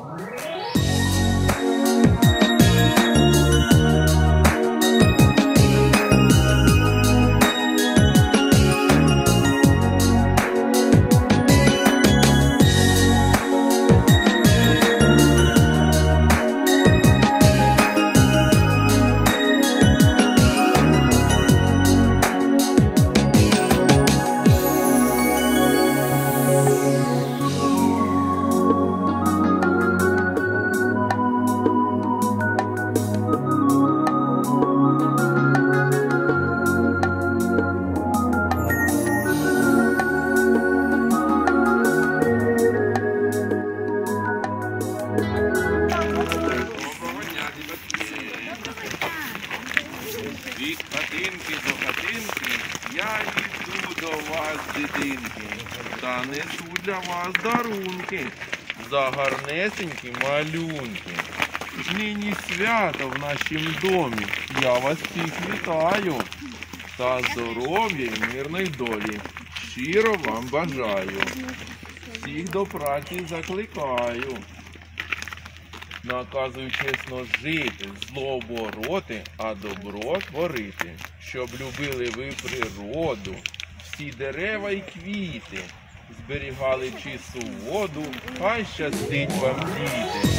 Від хатинки до хатинки я йду до вас, дитинки, та несу для вас дарунки, за гарнесенькі малюнки. Нині свято в нашім домі, я вас всіх вітаю, та здоров'я і мирної долі щиро вам бажаю. Всіх до праці закликаю. Наказую чесно жити, зло бороти, а добро творити. Щоб любили ви природу, всі дерева й квіти, зберігали чисту воду, хай щастить вам, діти.